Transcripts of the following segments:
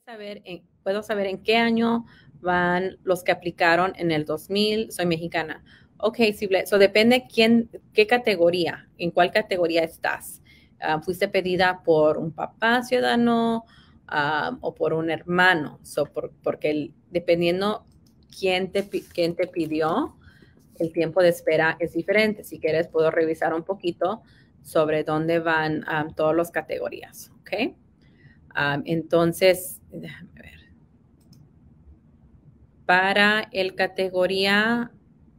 puedo saber en qué año van los que aplicaron en el 2000. Soy mexicana. Ok, sí, so depende qué categoría, en cuál categoría estás. ¿Fuiste pedida por un papá ciudadano o por un hermano? Porque dependiendo quién te pidió, el tiempo de espera es diferente. Si quieres, puedo revisar un poquito sobre dónde van todas las categorías, ¿ok? Entonces, déjame ver. Para el categoría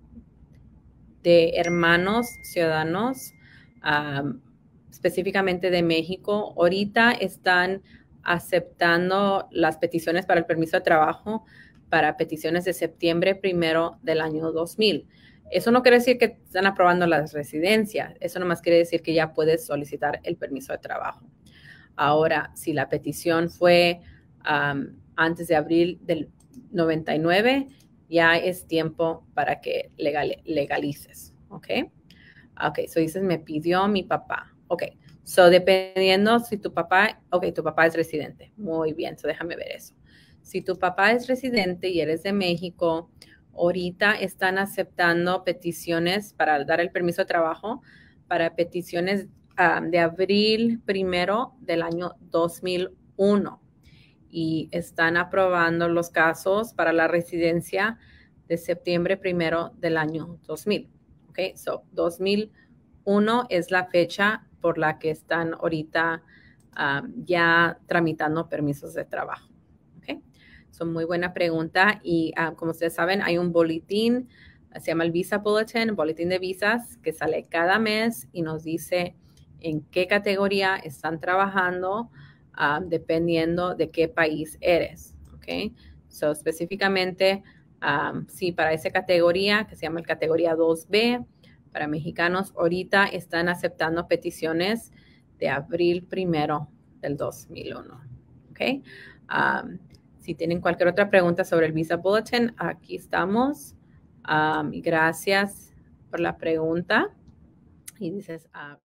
de hermanos ciudadanos, específicamente de México, ahorita están aceptando las peticiones para el permiso de trabajo para peticiones de septiembre 1 del año 2000. Eso no quiere decir que están aprobando las residencias, eso nomás quiere decir que ya puedes solicitar el permiso de trabajo. Ahora, si la petición fue antes de abril del 99, ya es tiempo para que legalices, ¿ok? Ok, so dices, me pidió mi papá. Ok, so dependiendo si tu papá es residente. Muy bien, so déjame ver eso. Si tu papá es residente y eres de México, ahorita están aceptando peticiones para dar el permiso de trabajo para peticiones de abril 1 del año 2001 y están aprobando los casos para la residencia de septiembre 1 del año 2000. Ok, so 2001 es la fecha por la que están ahorita ya tramitando permisos de trabajo. Ok, son muy buena pregunta y como ustedes saben hay un boletín, se llama el Visa Bulletin, boletín de visas que sale cada mes y nos dice en qué categoría están trabajando dependiendo de qué país eres, ¿ok? So, específicamente, sí, para esa categoría, que se llama el categoría 2B, para mexicanos, ahorita están aceptando peticiones de abril 1 del 2001, ¿ok? Si tienen cualquier otra pregunta sobre el Visa Bulletin, aquí estamos. Y gracias por la pregunta. Y dices,